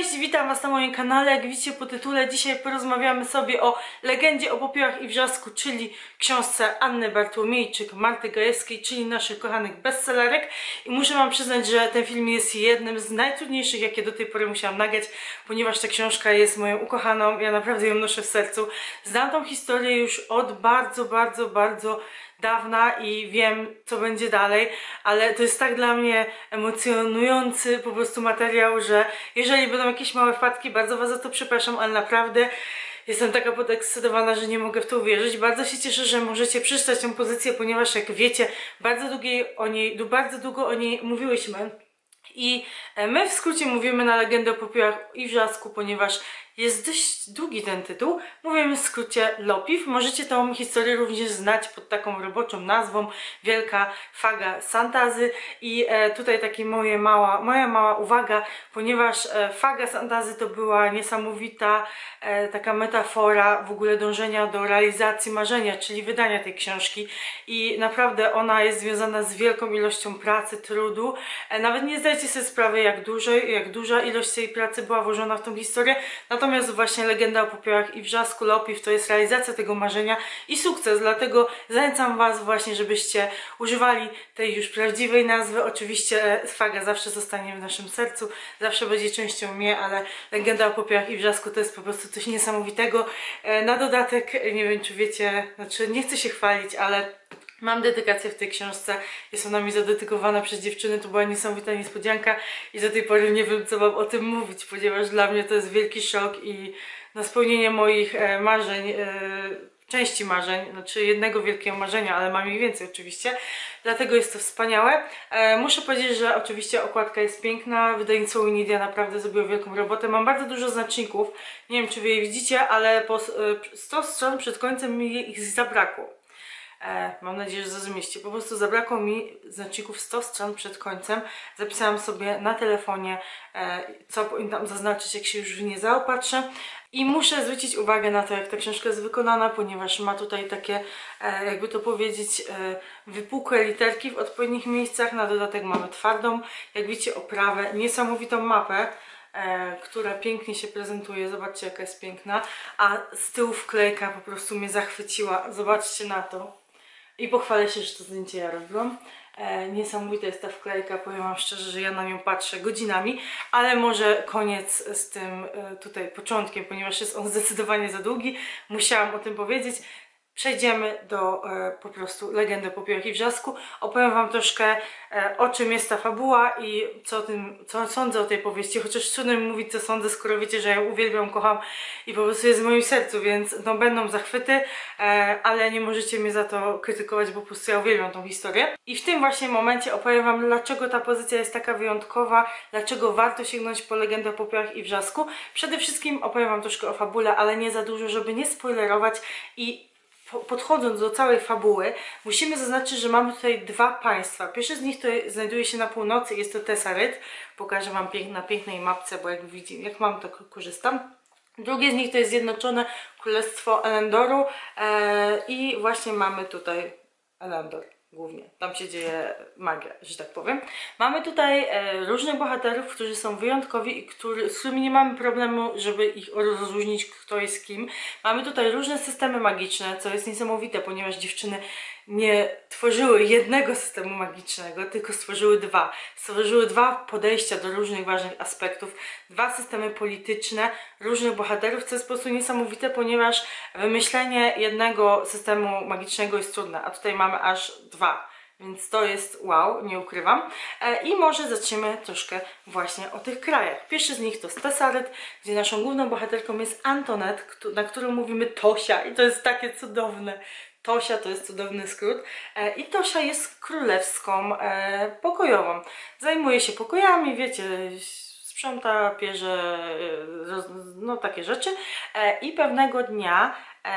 Cześć, witam Was na moim kanale. Jak widzicie po tytule, dzisiaj porozmawiamy sobie o legendzie o popiołach i wrzasku, czyli książce Anny Bartłomiejczyk, Marty Gajewskiej, czyli naszych kochanych bestsellerek. I muszę Wam przyznać, że ten film jest jednym z najtrudniejszych, jakie do tej pory musiałam nagrać, ponieważ ta książka jest moją ukochaną, ja naprawdę ją noszę w sercu. Znam tą historię już od bardzo dawna i wiem, co będzie dalej, ale to jest tak dla mnie emocjonujący po prostu materiał, że jeżeli będą jakieś małe wpadki, bardzo Was za to przepraszam, ale naprawdę jestem taka podekscytowana, że nie mogę w to uwierzyć. Bardzo się cieszę, że możecie przeczytać tę pozycję, ponieważ jak wiecie, bardzo długo o niej mówiłyśmy. I my w skrócie mówimy na legendę o popiołach i wrzasku, ponieważ jest dość długi ten tytuł. Mówimy w skrócie Lopiw. Możecie tą historię również znać pod taką roboczą nazwą Wielka Faga Santazy. I tutaj taka moja mała uwaga, ponieważ Faga Santazy to była niesamowita taka metafora w ogóle dążenia do realizacji marzenia, czyli wydania tej książki. I naprawdę ona jest związana z wielką ilością pracy, trudu. Nawet nie zdajecie sobie sprawy, jak duża ilość tej pracy była włożona w tą historię. Natomiast właśnie legenda o popiołach i wrzasku Lopiw to jest realizacja tego marzenia i sukces, dlatego zachęcam Was właśnie, żebyście używali tej już prawdziwej nazwy. Oczywiście Faga zawsze zostanie w naszym sercu, zawsze będzie częścią mnie, ale legenda o popiołach i wrzasku to jest po prostu coś niesamowitego. Na dodatek, nie wiem czy wiecie, znaczy nie chcę się chwalić, ale mam dedykację w tej książce, jest ona mi zadedykowana przez dziewczyny, to była niesamowita niespodzianka i do tej pory nie wiem, co mam o tym mówić, ponieważ dla mnie to jest wielki szok i na spełnienie moich marzeń, części marzeń, znaczy jednego wielkiego marzenia, ale mam ich więcej oczywiście, dlatego jest to wspaniałe. Muszę powiedzieć, że oczywiście okładka jest piękna, wydawnictwo Winidia naprawdę zrobiło wielką robotę, mam bardzo dużo znaczników, nie wiem czy Wy je widzicie, ale po 100 stron przed końcem mi ich zabrakło. Mam nadzieję, że zrozumiecie. Po prostu zabrakło mi znaczników 100 stron przed końcem. Zapisałam sobie na telefonie, co powinnam zaznaczyć, jak się już w nie zaopatrzę. I muszę zwrócić uwagę na to, jak ta książka jest wykonana, ponieważ ma tutaj takie, jakby to powiedzieć, wypukłe literki w odpowiednich miejscach. Na dodatek mamy twardą, jak widzicie, oprawę, niesamowitą mapę, która pięknie się prezentuje. Zobaczcie, jaka jest piękna. A z tyłu wklejka po prostu mnie zachwyciła. Zobaczcie na to. I pochwalę się, że to zdjęcie ja robiłam. Niesamowita jest ta wklejka, powiem Wam szczerze, że ja na nią patrzę godzinami, ale może koniec z tym tutaj początkiem, ponieważ jest on zdecydowanie za długi. Musiałam o tym powiedzieć. Przejdziemy do po prostu legendy o popiołach i wrzasku. Opowiem Wam troszkę o czym jest ta fabuła i co sądzę o tej powieści, chociaż trudno mi mówić co sądzę, skoro wiecie, że ja ją uwielbiam, kocham i po prostu jest w moim sercu, więc no, będą zachwyty, ale nie możecie mnie za to krytykować, bo po prostu ja uwielbiam tą historię. I w tym właśnie momencie opowiem Wam, dlaczego ta pozycja jest taka wyjątkowa, dlaczego warto sięgnąć po legendę o popiołach i wrzasku. Przede wszystkim opowiem Wam troszkę o fabule, ale nie za dużo, żeby nie spoilerować. I podchodząc do całej fabuły, musimy zaznaczyć, że mamy tutaj dwa państwa. Pierwsze z nich to znajduje się na północy, jest to Tesaryt. Pokażę Wam na pięknej mapce, bo jak widzicie, jak mam, to korzystam. Drugie z nich to jest Zjednoczone Królestwo Elendoru i właśnie mamy tutaj Elendor. Głównie. Tam się dzieje magia, że tak powiem. Mamy tutaj różnych bohaterów, którzy są wyjątkowi i z którymi nie mamy problemu, żeby ich rozróżnić, kto jest kim. Mamy tutaj różne systemy magiczne, co jest niesamowite, ponieważ dziewczyny nie tworzyły jednego systemu magicznego, tylko stworzyły dwa. Stworzyły dwa podejścia do różnych ważnych aspektów, dwa systemy polityczne, różnych bohaterów, co jest po prostu niesamowite, ponieważ wymyślenie jednego systemu magicznego jest trudne, a tutaj mamy aż dwa. Więc to jest wow, nie ukrywam. I może zaczniemy troszkę właśnie o tych krajach. Pierwszy z nich to Tesaryt, gdzie naszą główną bohaterką jest Antoinette, na którą mówimy Tosia i to jest takie cudowne. Tosia to jest cudowny skrót i Tosia jest królewską pokojową. Zajmuje się pokojami, wiecie, sprząta, pierze, no takie rzeczy i pewnego dnia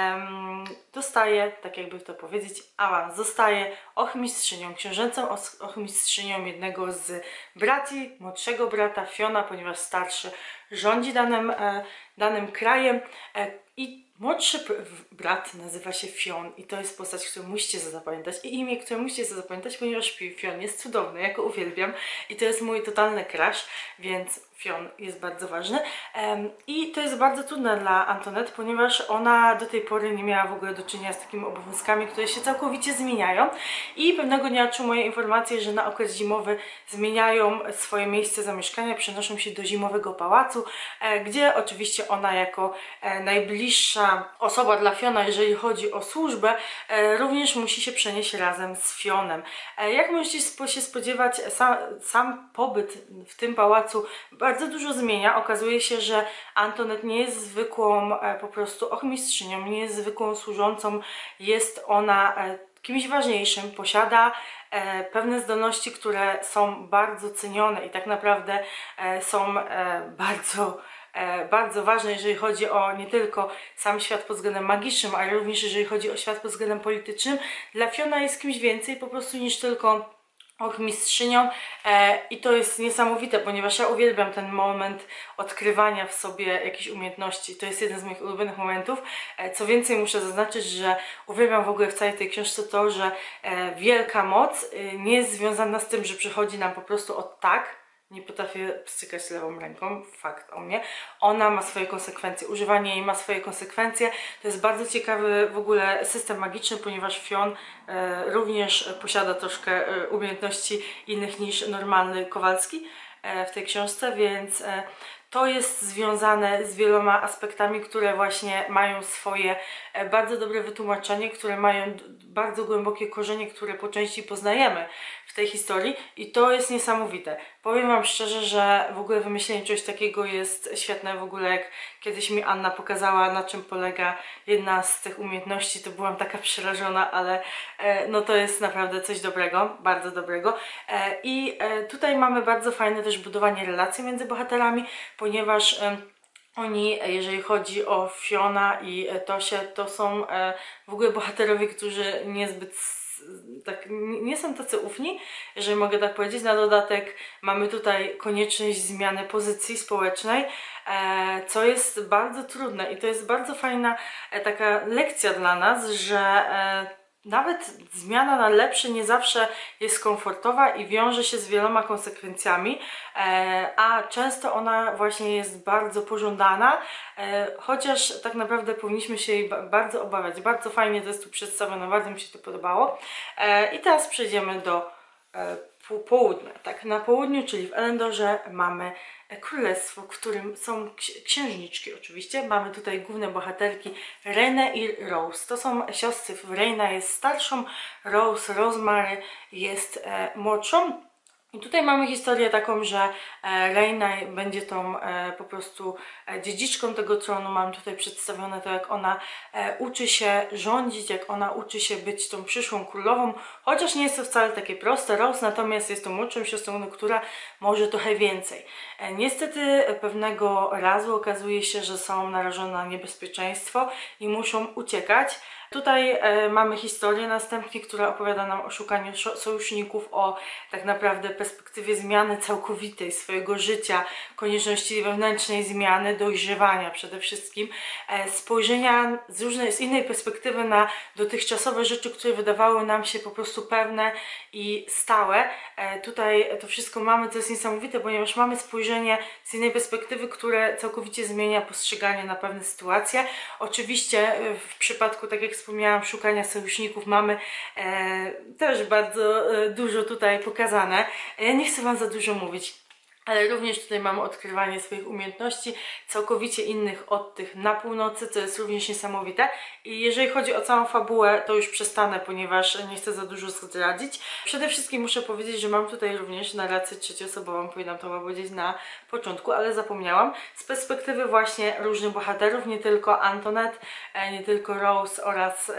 dostaje, tak jakby to powiedzieć, awans. Zostaje ochmistrzynią, książęcą ochmistrzynią jednego z braci, młodszego brata Fiona, ponieważ starszy rządzi danym krajem i młodszy brat nazywa się Fion i to jest postać, którą musicie zapamiętać i imię, które musicie zapamiętać, ponieważ Fion jest cudowny, ja go uwielbiam i to jest mój totalny crush, więc Fion jest bardzo ważny. I to jest bardzo trudne dla Antoinette, ponieważ ona do tej pory nie miała w ogóle do czynienia z takimi obowiązkami, które się całkowicie zmieniają. I pewnego dnia otrzymuje informację, że na okres zimowy zmieniają swoje miejsce zamieszkania, przenoszą się do zimowego pałacu, gdzie oczywiście ona jako najbliższa osoba dla Fiona, jeżeli chodzi o służbę, również musi się przenieść razem z Fionem. Jak możecie się spodziewać, sam pobyt w tym pałacu bardzo dużo zmienia. Okazuje się, że Antoinette nie jest zwykłą po prostu ochmistrzynią, nie jest zwykłą służącą, jest ona kimś ważniejszym, posiada pewne zdolności, które są bardzo cenione i tak naprawdę są bardzo ważne, jeżeli chodzi o nie tylko sam świat pod względem magicznym, ale również jeżeli chodzi o świat pod względem politycznym. Dla Fiona jest kimś więcej po prostu niż tylko ochmistrzynią i to jest niesamowite, ponieważ ja uwielbiam ten moment odkrywania w sobie jakichś umiejętności. To jest jeden z moich ulubionych momentów. Co więcej, muszę zaznaczyć, że uwielbiam w ogóle w całej tej książce to, że wielka moc nie jest związana z tym, że przychodzi nam po prostu od tak. Nie potrafię pstrykać lewą ręką, fakt o mnie. Ona ma swoje konsekwencje, używanie jej ma swoje konsekwencje. To jest bardzo ciekawy w ogóle system magiczny, ponieważ Fion również posiada troszkę umiejętności innych niż normalny Kowalski w tej książce, więc to jest związane z wieloma aspektami, które właśnie mają swoje bardzo dobre wytłumaczenie, które mają bardzo głębokie korzenie, które po części poznajemy w tej historii i to jest niesamowite. Powiem Wam szczerze, że w ogóle wymyślenie czegoś takiego jest świetne. W ogóle jak kiedyś mi Anna pokazała, na czym polega jedna z tych umiejętności, to byłam taka przerażona, ale no to jest naprawdę coś dobrego, bardzo dobrego. I tutaj mamy bardzo fajne też budowanie relacji między bohaterami, ponieważ oni, jeżeli chodzi o Fiona i Tosię, to są w ogóle bohaterowie, którzy niezbyt nie są tacy ufni, jeżeli mogę tak powiedzieć. Na dodatek mamy tutaj konieczność zmiany pozycji społecznej, co jest bardzo trudne i to jest bardzo fajna taka lekcja dla nas, że nawet zmiana na lepsze nie zawsze jest komfortowa i wiąże się z wieloma konsekwencjami, a często ona właśnie jest bardzo pożądana, chociaż tak naprawdę powinniśmy się jej bardzo obawiać. Bardzo fajnie to jest tu przedstawione, bardzo mi się to podobało. I teraz przejdziemy do południa. Tak, na południu, czyli w Elendorze mamy królestwo, w którym są księżniczki oczywiście. Mamy tutaj główne bohaterki Renę i Rose. To są siostry. Rena jest starszą, Rosemary jest młodszą. I tutaj mamy historię taką, że Reyna będzie tą po prostu dziedziczką tego tronu. Mam tutaj przedstawione to, jak ona uczy się rządzić, jak ona uczy się być tą przyszłą królową, chociaż nie jest to wcale takie proste. Rose natomiast jest tą młodszą siostrą, która może trochę więcej. Niestety pewnego razu okazuje się, że są narażone na niebezpieczeństwo i muszą uciekać. Tutaj mamy historię następnie, która opowiada nam o szukaniu sojuszników, o tak naprawdę perspektywie zmiany całkowitej swojego życia, konieczności wewnętrznej zmiany, dojrzewania przede wszystkim, spojrzenia z innej perspektywy na dotychczasowe rzeczy, które wydawały nam się po prostu pewne i stałe. Tutaj to wszystko mamy, co jest niesamowite, ponieważ mamy spojrzenie z innej perspektywy, które całkowicie zmienia postrzeganie na pewne sytuacje. Oczywiście w przypadku, tak jak wspomniałam, szukania sojuszników mamy też bardzo dużo tutaj pokazane. Nie chcę Wam za dużo mówić, ale również tutaj mamy odkrywanie swoich umiejętności całkowicie innych od tych na północy, co jest również niesamowite. I jeżeli chodzi o całą fabułę, to już przestanę, ponieważ nie chcę za dużo zdradzić. Przede wszystkim muszę powiedzieć, że mam tutaj również narrację trzecioosobową, powinnam to powiedzieć na początku, ale zapomniałam. Z perspektywy właśnie różnych bohaterów, nie tylko Antoinette, nie tylko Rose oraz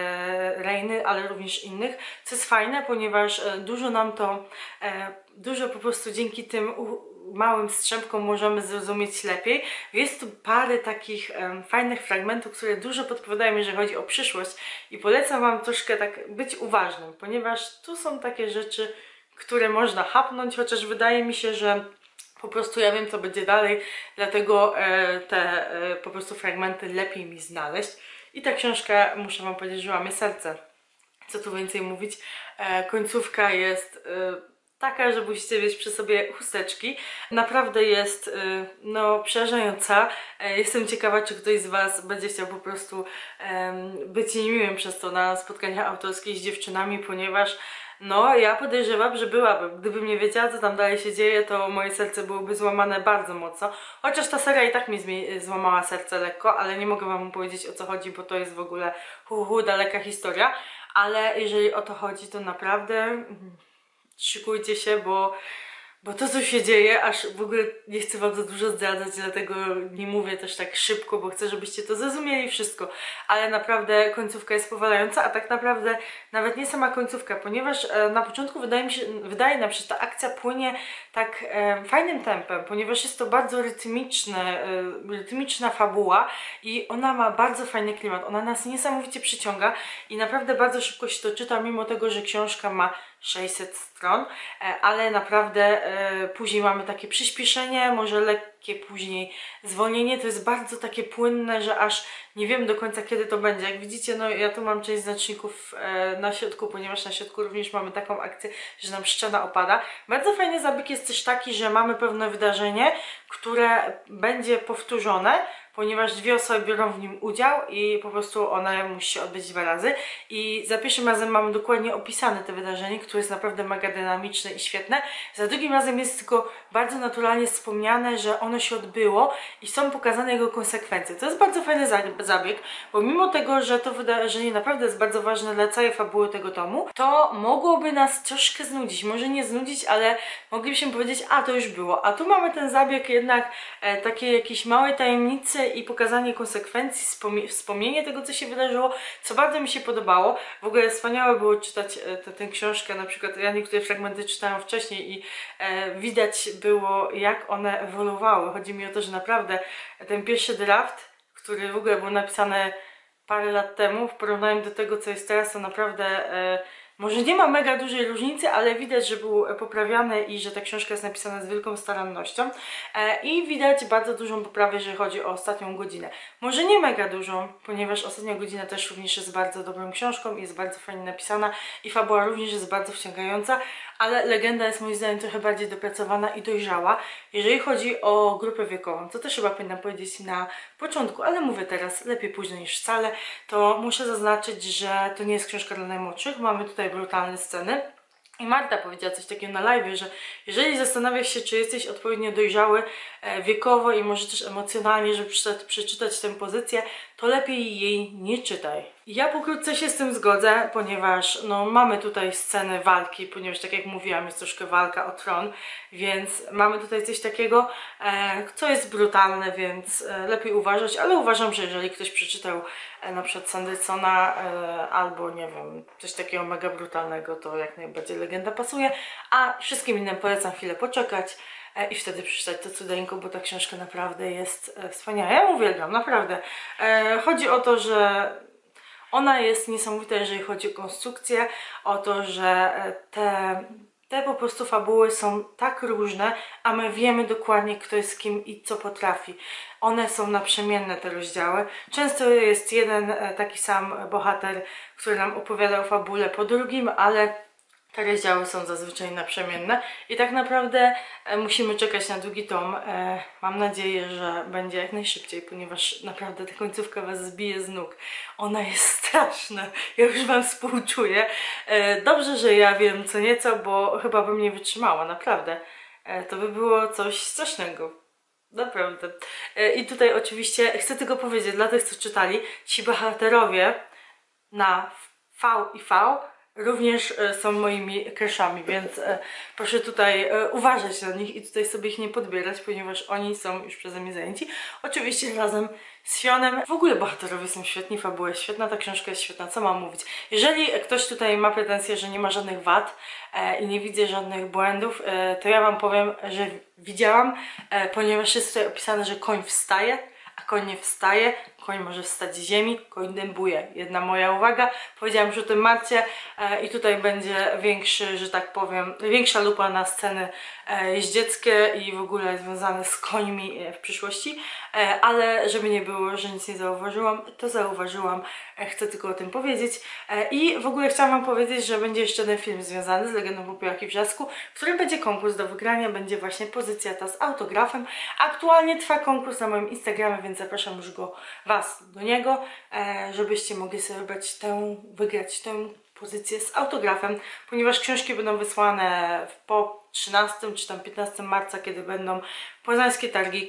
Reyny, ale również innych, co jest fajne, ponieważ dużo nam to dużo po prostu dzięki tym małym strzępkom możemy zrozumieć lepiej. Jest tu parę takich fajnych fragmentów, które dużo podpowiadają, jeżeli chodzi o przyszłość i polecam Wam troszkę tak być uważnym, ponieważ tu są takie rzeczy, które można chapnąć, chociaż wydaje mi się, że po prostu ja wiem, co będzie dalej, dlatego te po prostu fragmenty lepiej mi znaleźć. I ta książka, muszę Wam powiedzieć, że łamie serce. Co tu więcej mówić, końcówka jest taka, że musicie mieć przy sobie chusteczki. Naprawdę jest no przerażająca. Jestem ciekawa, czy ktoś z Was będzie chciał po prostu być niemiłym przez to na spotkaniach autorskich z dziewczynami, ponieważ no ja podejrzewam, że byłabym. Gdybym nie wiedziała, co tam dalej się dzieje, to moje serce byłoby złamane bardzo mocno. Chociaż ta seria i tak mi złamała serce lekko, ale nie mogę Wam powiedzieć, o co chodzi, bo to jest w ogóle daleka historia. Ale jeżeli o to chodzi, to naprawdę szykujcie się, bo to, co się dzieje, aż w ogóle nie chcę Wam za dużo zdradzać, dlatego nie mówię też tak szybko, bo chcę, żebyście to zrozumieli wszystko. Ale naprawdę końcówka jest powalająca, a tak naprawdę nawet nie sama końcówka, ponieważ na początku wydaje nam się, że ta akcja płynie tak fajnym tempem, ponieważ jest to bardzo rytmiczna fabuła i ona ma bardzo fajny klimat. Ona nas niesamowicie przyciąga i naprawdę bardzo szybko się to czyta, mimo tego, że książka ma 600 stron, ale naprawdę później mamy takie przyspieszenie, może lekkie później zwolnienie. To jest bardzo takie płynne, że aż nie wiem do końca, kiedy to będzie. Jak widzicie, no ja tu mam część znaczników na środku, ponieważ na środku również mamy taką akcję, że nam ściana opada. Bardzo fajny zabieg jest też taki, że mamy pewne wydarzenie, które będzie powtórzone, ponieważ dwie osoby biorą w nim udział i po prostu one musi się odbyć 2 razy. I za pierwszym razem mamy dokładnie opisane to wydarzenie, które jest naprawdę mega dynamiczne i świetne. Za drugim razem jest tylko bardzo naturalnie wspomniane, że ono się odbyło i są pokazane jego konsekwencje. To jest bardzo fajny zabieg, bo mimo tego, że to wydarzenie naprawdę jest bardzo ważne dla całej fabuły tego tomu, to mogłoby nas troszkę znudzić. Może nie znudzić, ale moglibyśmy powiedzieć, a to już było. A tu mamy ten zabieg jednak takiej jakiejś małej tajemnicy i pokazanie konsekwencji, wspomnienie tego, co się wydarzyło, co bardzo mi się podobało. W ogóle wspaniałe było czytać tę książkę, na przykład ja niektóre fragmenty czytałam wcześniej i widać było, jak one ewoluowały. Chodzi mi o to, że naprawdę ten pierwszy draft, który w ogóle był napisany parę lat temu, w porównaniu do tego, co jest teraz, to naprawdę może nie ma mega dużej różnicy, ale widać, że był poprawiany i że ta książka jest napisana z wielką starannością. I widać bardzo dużą poprawę, jeżeli chodzi o ostatnią godzinę. Może nie mega dużą, ponieważ ostatnia godzina też również jest bardzo dobrą książką, jest bardzo fajnie napisana i fabuła również jest bardzo wciągająca, ale legenda jest moim zdaniem trochę bardziej dopracowana i dojrzała. Jeżeli chodzi o grupę wiekową, to też chyba powinnam powiedzieć na początku, ale mówię teraz, lepiej późno niż wcale, to muszę zaznaczyć, że to nie jest książka dla najmłodszych. Mamy tutaj brutalne sceny. I Marta powiedziała coś takiego na live, że jeżeli zastanawiasz się, czy jesteś odpowiednio dojrzały wiekowo i może też emocjonalnie, żeby przeczytać tę pozycję, to lepiej jej nie czytaj. Ja pokrótce się z tym zgodzę, ponieważ no, mamy tutaj scenę walki, ponieważ tak jak mówiłam, jest troszkę walka o tron, więc mamy tutaj coś takiego, co jest brutalne, więc lepiej uważać, ale uważam, że jeżeli ktoś przeczytał na przykład Sandersona albo nie wiem, coś takiego mega brutalnego, to jak najbardziej legenda pasuje, a wszystkim innym polecam chwilę poczekać i wtedy przeczytać to cudeńko, bo ta książka naprawdę jest wspaniała. Ja ją uwielbiam, naprawdę. Chodzi o to, że ona jest niesamowita, jeżeli chodzi o konstrukcję, o to, że te po prostu fabuły są tak różne, a my wiemy dokładnie, kto jest kim i co potrafi. One są naprzemienne, te rozdziały. Często jest jeden taki sam bohater, który nam opowiada o fabule po drugim, ale te rozdziały są zazwyczaj naprzemienne i tak naprawdę musimy czekać na drugi tom. Mam nadzieję, że będzie jak najszybciej, ponieważ naprawdę ta końcówka Was zbije z nóg. Ona jest straszna. Ja już Wam współczuję. Dobrze, że ja wiem co nieco, bo chyba bym nie wytrzymała, naprawdę. To by było coś strasznego. Naprawdę. I tutaj oczywiście chcę tylko powiedzieć dla tych, co czytali, ci bohaterowie na V i V również są moimi crushami, więc proszę tutaj uważać na nich i tutaj sobie ich nie podbierać, ponieważ oni są już przeze mnie zajęci. Oczywiście razem z Fionem. W ogóle bohaterowie są świetni, fabuła jest świetna, ta książka jest świetna, co mam mówić. Jeżeli ktoś tutaj ma pretensje, że nie ma żadnych wad i nie widzę żadnych błędów, to ja Wam powiem, że widziałam, ponieważ jest tutaj opisane, że koń wstaje, a koń nie wstaje, koń może wstać z ziemi, koń dębuje. Jedna moja uwaga, powiedziałam już o tym Marcie i tutaj będzie większy, że tak powiem, większa lupa na sceny jeździeckie i w ogóle związane z końmi w przyszłości, ale żeby nie było, że nic nie zauważyłam, to zauważyłam, chcę tylko o tym powiedzieć i w ogóle chciałam wam powiedzieć, że będzie jeszcze jeden film związany z Legendą o Popiołach i Wrzasku, w którym będzie konkurs do wygrania, będzie właśnie pozycja ta z autografem. Aktualnie trwa konkurs na moim Instagramie, więc zapraszam już was do niego, żebyście mogli sobie wygrać tę pozycję z autografem, ponieważ książki będą wysłane po 13 czy tam 15 marca, kiedy będą poznańskie targi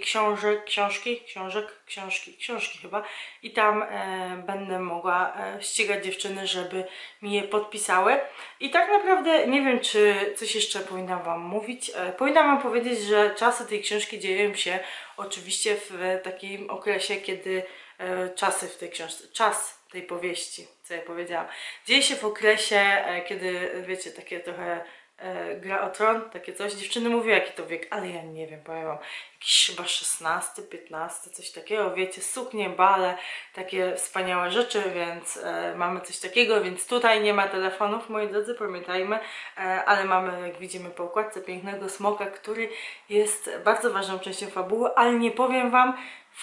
książki chyba i tam będę mogła ścigać dziewczyny, żeby mi je podpisały. I tak naprawdę nie wiem, czy coś jeszcze powinnam wam mówić. Powinnam wam powiedzieć, że czasy tej książki dzieją się oczywiście w takim okresie, kiedy czasy w tej książce, czas tej powieści, co ja powiedziałam, dzieje się w okresie, kiedy, wiecie, takie trochę Gra o Tron, takie coś. Dziewczyny mówiły, jaki to wiek, ale ja nie wiem, powiem wam, jakiś chyba 16, 15, coś takiego, wiecie, suknie, bale, takie wspaniałe rzeczy, więc mamy coś takiego, więc tutaj nie ma telefonów, moi drodzy, pamiętajmy, ale mamy, jak widzimy po okładce, pięknego smoka, który jest bardzo ważną częścią fabuły, ale nie powiem wam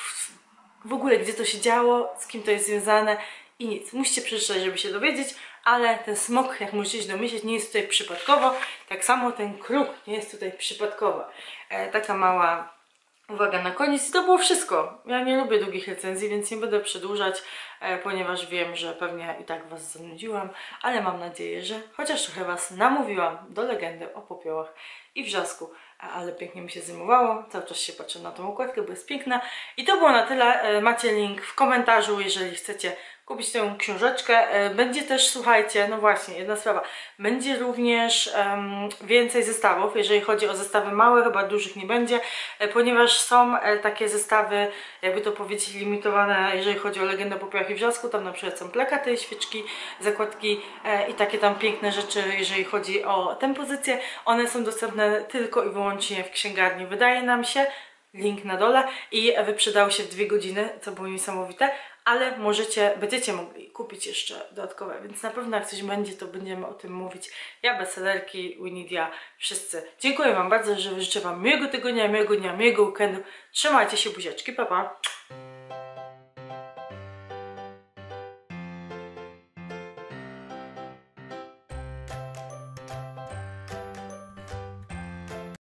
w ogóle, gdzie to się działo, z kim to jest związane i nic. Musicie przeczytać, żeby się dowiedzieć, ale ten smok, jak możecie się domyśleć, nie jest tutaj przypadkowo. Tak samo ten kruk nie jest tutaj przypadkowo. Taka mała uwaga na koniec i to było wszystko. Ja nie lubię długich recenzji, więc nie będę przedłużać, ponieważ wiem, że pewnie i tak was zanudziłam, ale mam nadzieję, że chociaż trochę was namówiłam do Legendy o Popiołach i Wrzasku. Ale pięknie mi się zajmowało, cały czas się patrzę na tą układkę, bo jest piękna. I to było na tyle. Macie link w komentarzu, jeżeli chcecie kupić tę książeczkę. Będzie też, słuchajcie, no właśnie, jedna sprawa, będzie również więcej zestawów, jeżeli chodzi o zestawy małe, chyba dużych nie będzie, ponieważ są takie zestawy, jakby to powiedzieć, limitowane, jeżeli chodzi o Legendę o Popiołach i Wrzasku, tam na przykład są plakaty, świeczki, zakładki i takie tam piękne rzeczy, jeżeli chodzi o tę pozycję. One są dostępne tylko i wyłącznie w księgarni, wydaje nam się, link na dole, i wyprzedały się w 2 godziny, co było niesamowite, ale będziecie mogli kupić jeszcze dodatkowe, więc na pewno jak coś będzie, to będziemy o tym mówić. Ja, bestsellerki, Winidia, wszyscy. Dziękuję wam bardzo, że życzę wam miłego tygodnia, miłego dnia, miłego weekendu. Trzymajcie się, buziaczki, pa pa!